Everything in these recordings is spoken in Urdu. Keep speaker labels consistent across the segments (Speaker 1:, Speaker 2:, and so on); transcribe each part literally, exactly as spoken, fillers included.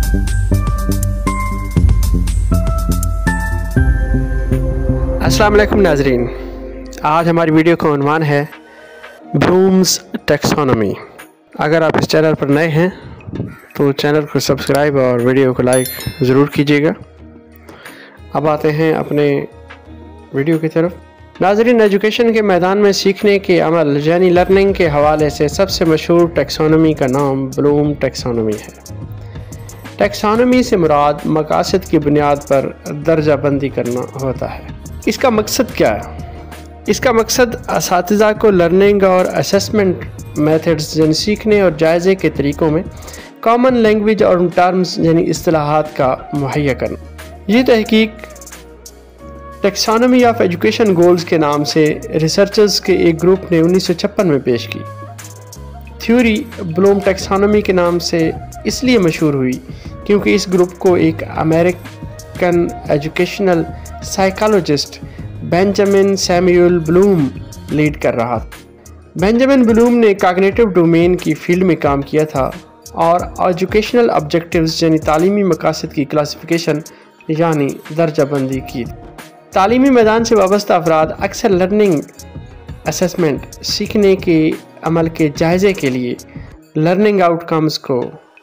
Speaker 1: अस्सलाम वालेकुम नाजरीन, आज हमारी वीडियो का उन्वान है ब्लूम्स टैक्सोनॉमी। अगर आप इस चैनल पर नए हैं तो चैनल को सब्सक्राइब और वीडियो को लाइक ज़रूर कीजिएगा। अब आते हैं अपने वीडियो की तरफ। नाजरीन, एजुकेशन के मैदान में सीखने के अमल यानी लर्निंग के हवाले से सबसे मशहूर टैक्सोनॉमी का नाम ब्लूम टैक्सोनॉमी है। टैक्सोनॉमी से मुराद मकासद की बुनियाद पर दर्जा बंदी करना होता है। इसका मकसद क्या है? इसका मकसद असातिज़ा को लर्निंग और असेसमेंट मेथड्स यानी सीखने और जायज़े के तरीक़ों में कॉमन लैंग्वेज और टर्म्स यानी इस्तिलाहात का मुहैया करना। ये तहकीक टैक्सोनॉमी ऑफ एजुकेशन गोल्स के नाम से रिसर्चर्स के एक ग्रुप ने उन्नीस सौ छप्पन में पेश की। थ्योरी ब्लूम टैक्सोनॉमी के नाम से इसलिए मशहूर हुई क्योंकि इस ग्रुप को एक American educational psychologist Benjamin Samuel Bloom lead कर रहा था। बेंजामिन ब्लूम ने कॉग्निटिव डोमेन की फील्ड में काम किया था और एजुकेशनल ऑब्जेक्टिव्स यानी तालीमी मकासद की क्लासिफिकेशन यानी दर्जाबंदी की। तालीमी मैदान से वाबस्ता अफराद अक्सर लर्निंग असेसमेंट सीखने के अमल के जायज़े के लिए लर्निंग आउटकम्स को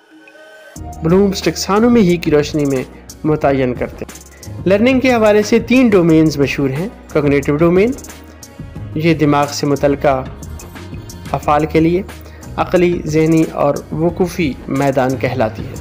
Speaker 1: ब्लूम्स टैक्सोनॉमी ही की रोशनी में मुतय्यन करते हैं। लर्निंग के हवाले से तीन डोमेन्स मशहूर हैं। कॉग्निटिव डोमेन, ये दिमाग से मुतल्लिका अफ़ाल के लिए अक़ली, ज़हनी और वक़ूफ़ी मैदान कहलाती है।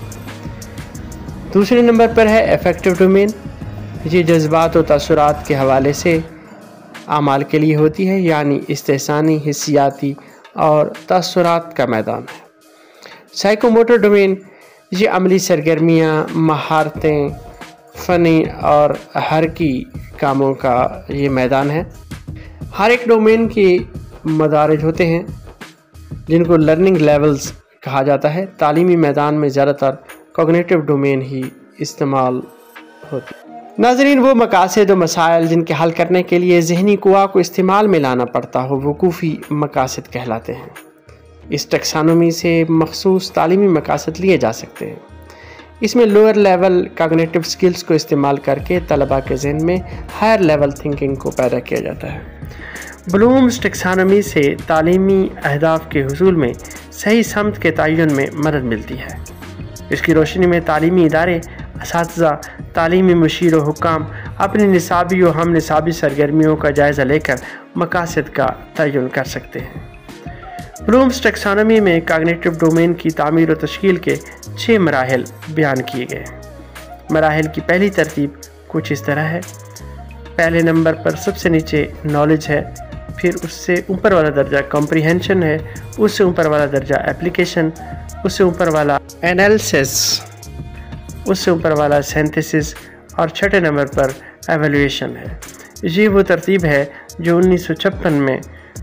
Speaker 1: दूसरे नंबर पर है अफेक्टिव डोमेन, ये जज्बात और तसुरात के हवाले से आमाल के लिए होती है यानी इस्तेहसानी, हिस्सियाती और तसुरात का मैदान है। साइकोमोटर डोमेन, ये अमली सरगर्मियाँ, महारतें, फ़नी और हरकी कामों का ये मैदान है। हर एक डोमेन के मदारिज होते हैं जिनको लर्निंग लेवल्स कहा जाता है। तालीमी मैदान में ज़्यादातर कॉग्निटिव डोमेन ही इस्तेमाल होती है। नाज़रीन, वो मकासद व मसाइल जिनके हल करने के लिए ज़हनी कुआ को इस्तेमाल में लाना पड़ता हो वकूफ़ी मकासद कहलाते हैं। इस टैक्सोनॉमी से मखसूस तालीमी मकासद लिए जा सकते हैं। इसमें लोअर लेवल कॉग्निटिव स्किल्स को इस्तेमाल करके तलबा के ज़हन में हायर लेवल थिंकिंग को पैदा किया जाता है। ब्लूम्स टैक्सोनॉमी से तालीमी अहदाफ के हुसूल में सही समत के तयन में मदद मिलती है। इसकी रोशनी में तालीमी इदारे, असातिज़ा, तालीमी मुशीर व हुक्काम अपनी निसाबी और हम निसाबी सरगर्मियों का जायज़ा लेकर मकासद का तयन कर सकते हैं। ब्लूम्स टैक्सोनॉमी में कॉग्निटिव डोमेन की तामीर और तश्कील के छः मराहिल बयान किए गए हैं। मराहिल की पहली तरतीब कुछ इस तरह है। पहले नंबर पर सबसे नीचे नॉलेज है, फिर उससे ऊपर वाला दर्जा कॉम्प्रीहेंशन है, उससे ऊपर वाला दर्जा एप्लीकेशन, उससे ऊपर वाला एनालिसिस, उससे ऊपर वाला सिंथेसिस और छठे नंबर पर एवेल्यूएशन है। ये वो तरतीब है जो उन्नीस सौ छप्पन में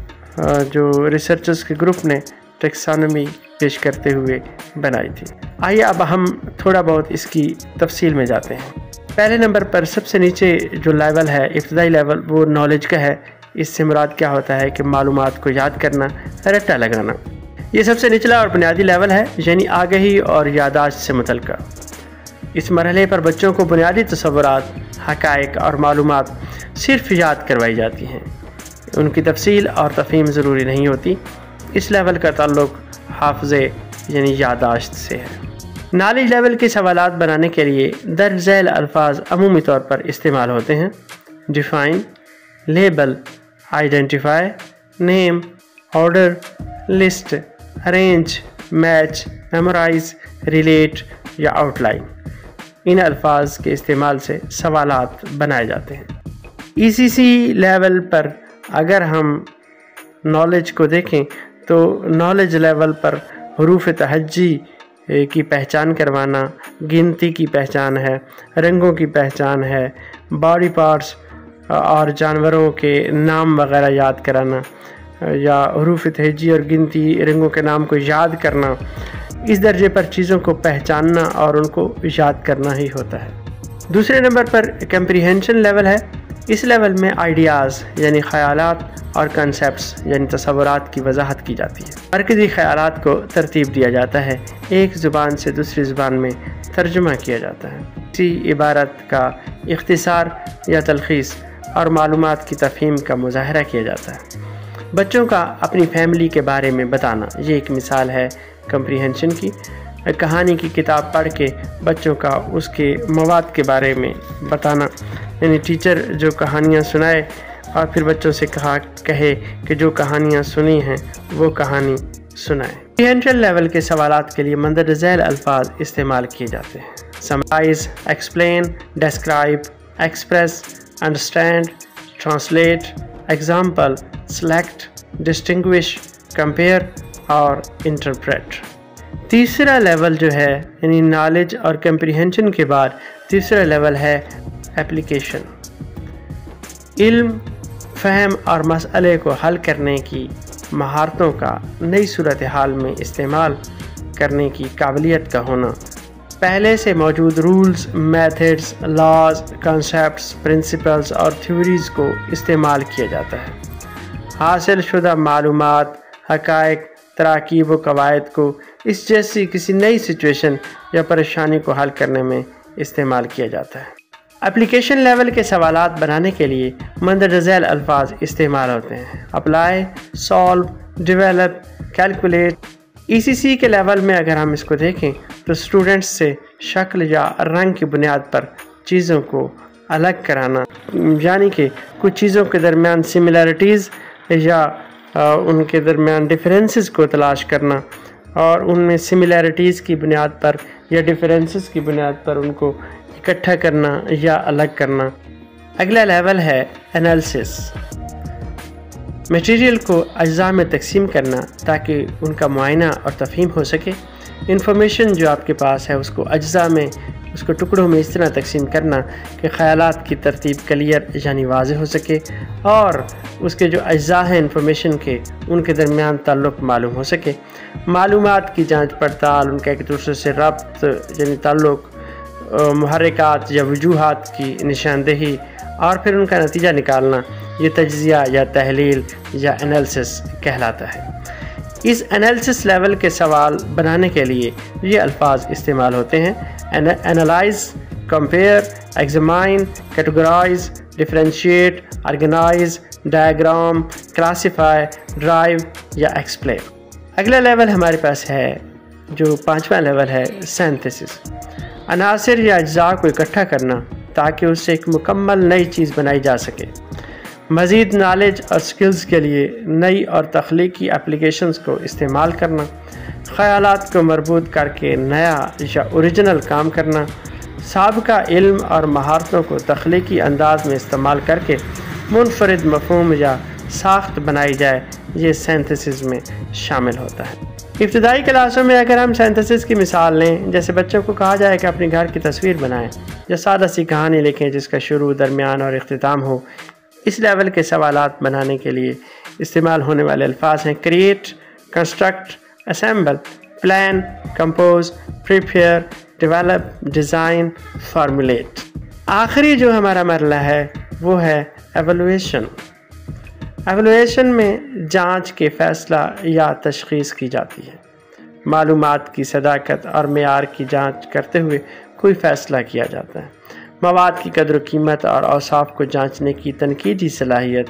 Speaker 1: जो रिसर्चर्स के ग्रुप ने टैक्सोनॉमी पेश करते हुए बनाई थी। आइए अब हम थोड़ा बहुत इसकी तफसील में जाते हैं। पहले नंबर पर सबसे नीचे जो लेवल है, इब्तदाई लेवल, वो नॉलेज का है। इससे मुराद क्या होता है कि मालूमात को याद करना, रट्टा लगाना। ये सबसे निचला और बुनियादी लेवल है यानी आगाही और यादाश्त से मुतल्लिका। इस मरहले पर बच्चों को बुनियादी तसव्वुरात, हक़ाइक़ और मालूमात सिर्फ याद करवाई जाती हैं। उनकी तफसील और तफ़हीम ज़रूरी नहीं होती। इस लेवल का ताल्लुक़ हाफ़ज़े यानी यादाश्त से है। नॉलेज लेवल के सवालात बनाने के लिए दर्ज झैल अल्फाज अमूमी तौर पर इस्तेमाल होते हैं। Define, label, identify, name, order, list, arrange, match, memorise, relate या आउटलाइन। इन अल्फाज के इस्तेमाल से सवालात बनाए जाते हैं। ई सी सी लेवल पर अगर हम नॉलेज को देखें तो नॉलेज लेवल पर हरूफ तहज्जी की पहचान करवाना, गिनती की पहचान है, रंगों की पहचान है, बॉडी पार्ट्स और जानवरों के नाम वगैरह याद कराना या हरूफ तहज्जी और गिनती रंगों के नाम को याद करना, इस दर्जे पर चीज़ों को पहचानना और उनको याद करना ही होता है। दूसरे नंबर पर कम्प्रीहेंशन लेवल है। اس لیول میں آئیڈیاز یعنی خیالات اور کنسیپٹس یعنی تصورات کی وضاحت کی جاتی ہے۔ مرکزی خیالات کو ترتیب دیا جاتا ہے، ایک زبان سے دوسری زبان میں ترجمہ کیا جاتا ہے، کسی عبارت کا اختصار یا تلخیص اور معلومات کی تفہیم کا مظاہرہ کیا جاتا ہے۔ بچوں کا اپنی فیملی کے بارے میں بتانا، یہ ایک مثال ہے کمپریہنشن کی۔ کہانی کی کتاب پڑھ کے بچوں کا اس کے مواد کے بارے میں بتانا، یعنی ٹیچر جو کہانیاں سنائے اور پھر بچوں سے کہا کہے کہ جو کہانیاں سنی ہیں وہ کہانی سنائے۔ کمپریہنشن لیول کے سوالات کے لیے مندرجہ ذیل الفاظ استعمال کیے جاتے ہیں: summarise, explain, describe, express, understand, translate, example, select, distinguish, compare اور انٹرپریٹ۔ تیسرا لیول جو ہے یعنی نالج اور کمپریہنشن کے بعد تیسرا لیول ہے اپلیکیشن۔ علم، فہم اور مسئلے کو حل کرنے کی مہارتوں کا نئی صورتحال میں استعمال کرنے کی قابلیت کا ہونا، پہلے سے موجود rules, methods, laws, concepts, principles اور تھیوریز کو استعمال کیا جاتا ہے۔ حاصل شدہ معلومات، حقائق، تراکیب و قواعد کو اس جیسی کسی نئی سچویشن یا پریشانی کو حل کرنے میں استعمال کیا جاتا ہے۔ اپلیکیشن لیول کے سوالات بنانے کے لیے مندرجہ ذیل الفاظ استعمال ہوتے ہیں: apply, solve, develop, calculate. E C C کے لیول میں اگر ہم اس کو دیکھیں تو اسٹوڈنٹس سے شکل یا رنگ کی بنیاد پر چیزوں کو الگ کرانا، یعنی کہ کچھ چیزوں کے درمیان سملیرٹیز یا ان کے درمیان ڈفرینسز کو تلاش کرنا اور ان میں سملیرٹیز کی بنیاد پر یا ڈفرینسز کی بنیاد پر ان کو اکٹھا کرنا یا الگ کرنا۔ اگلا لیول ہے انالیسس، میٹیریل کو اجزاء میں تقسیم کرنا تاکہ ان کا معائنہ اور تفہیم ہو سکے۔ انفارمیشن جو آپ کے پاس ہے اس کو اجزاء میں، اس کو ٹکڑوں میں اس طرح تقسیم کرنا کہ خیالات کی ترتیب کلیئر یعنی واضح ہو سکے اور اس کے جو اجزاء ہیں انفارمیشن کے ان کے درمیان تعلق معلوم ہو سکے۔ معلومات کی جانچ پڑتال، ان کا ایک دوسرے سے ربط یعنی تعلق، محرکات یا وجوہات کی نشاندہی اور پھر ان کا نتیجہ نکالنا، یہ تجزیہ یا تحلیل یا انالیسس کہلاتا ہے۔ اس انالیسس لیول کے سوال بنانے کے لیے یہ الفاظ استعمال ہوتے ہیں: analyse, compare, examine, categorise, differentiate, organise, diagram, classify, derive یا ایکسپلین۔ اگلا لیول ہمارے پاس ہے جو پانچواں لیول ہے سینتھسس، عناصر یا اجزاء کو اکٹھا کرنا تاکہ اس سے ایک مکمل نئی چیز بنائی جا سکے۔ مزید نالج اور سکلز کے لیے نئی اور تخلیقی اپلیکیشنز کو استعمال کرنا، خیالات کو مربوط کر کے نیا یا اوریجنل کام کرنا، سابقہ علم اور مہارتوں کو تخلیقی انداز میں استعمال کر کے منفرد مفہوم یا ساخت بنائی جائے، یہ سینتھسس میں شامل ہوتا ہے۔ ابتدائی کلاسوں میں اگر ہم سینتھسس کی مثال لیں، جیسے بچوں کو کہا جائے کہ اپنے گھر کی تصویر بنائیں یا سادہ سی کہانی لکھیں جس کا شروع، درمیان اور اختتام ہو، اس لیول کے سوالات بنانے کے لیے استعمال ہونے والے الفاظ ہیں: create, construct, assemble, plan, compose, prepare, develop, design, formulate. آخری جو ہمارا مرحلہ ہے وہ ہے ایویلویشن۔ ایویلویشن میں جانچ کے فیصلہ یا تشخیص کی جاتی ہے۔ معلومات کی صداقت اور معیار کی جانچ کرتے ہوئے کوئی فیصلہ کیا جاتا ہے۔ مواد کی قدر و قیمت اور اوصاف کو جانچنے کی تنقیدی صلاحیت،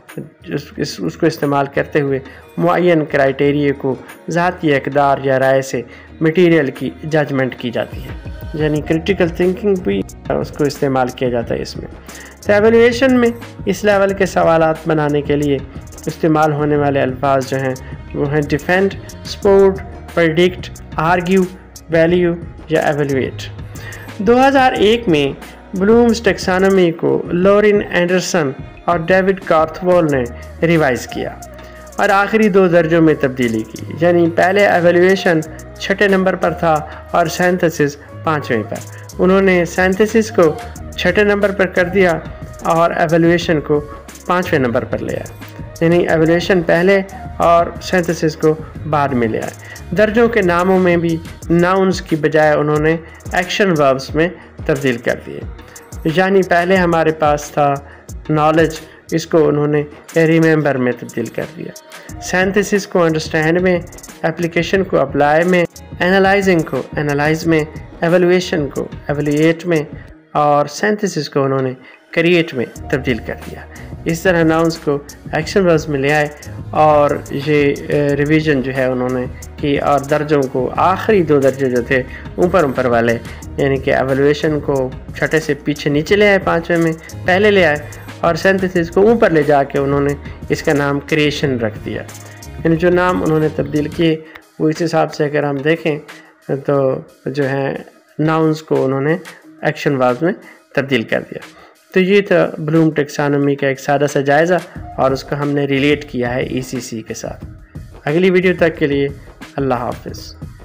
Speaker 1: اس کو استعمال کرتے ہوئے معین کرائیٹیریے کو ذاتی اقدار یا رائے سے مٹیریل کی ججمنٹ کی جاتی ہے، یعنی کریٹیکل تھنکنگ بھی اس کو استعمال کیا جاتا ہے اس میں۔ تو ایویلویشن میں اس لیول کے سوالات بنانے کے لیے استعمال ہونے والے الفاظ جو ہیں وہ ہیں defend, support, predict, argue, value یا ایویلویٹ۔ دو ہزار ایک میں بلومز ٹیکسانومی کو لورین اینڈرسن اور ڈیوڈ کارتھوول نے ریوائز کیا اور آخری دو درجوں میں تبدیلی کی، یعنی پہلے ایویلویشن چھٹے نمبر پر تھا اور سینتھسس پانچویں پر۔ انہوں نے سینتھسس کو چھٹے نمبر پر کر دیا اور ایویلویشن کو پانچویں نمبر پر لے آئے، یعنی ایویلویشن پہلے اور سینتھسس کو بعد میں لے آئے۔ درجوں کے ناموں میں بھی ناؤنز کی بجائے انہوں نے ایکشن وربز میں تبدیل کر دیے، یعنی پہلے ہمارے پاس تھا نالج اس کو انہوں نے ریممبر میں تبدیل کر دیا. سینتھسس کو انڈرسٹینڈ میں، اپلیکیشن کو اپلائی میں، انالائزنگ کو انالائز میں، ایویلویشن کو ایویلیٹ میں، اور سینتھسس کو انہوں نے کریٹ میں تبدیل کر دیا. اس طرح ناؤنس کو ایکشن وربز میں لے آئے اور یہ ریویژن جو ہے انہوں نے کی، اور درجوں کو آخری دو درجے جو تھے اوپر اوپر والے، یعنی کہ ایویلویشن کو چھٹے سے پیچھے نیچے لے آئے، پانچویں میں پہلے لے آئے، اور سینتھسس کو اوپر لے جا کے انہوں نے اس کا نام کریشن رکھ دیا. یعنی جو نام انہوں نے تبدیل کیے وہ اس حساب سے اگر ہم دیکھیں تو جو ہے ناؤنس کو انہوں نے ایکشن وربز میں تبدیل کر دیا. تو یہ تھا بلوم ٹیکسانومی کا ایک سادہ سا جائزہ، اور اس کو ہم نے ریلیٹ کیا ہے ای سی سی کے ساتھ. اگلی ویڈیو تک کے لیے اللہ حافظ.